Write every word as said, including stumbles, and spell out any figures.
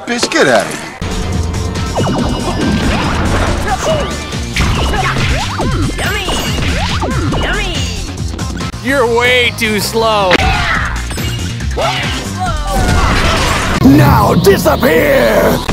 Bitch, get out of here. Yummy! Yummy! You're way too slow. Now disappear!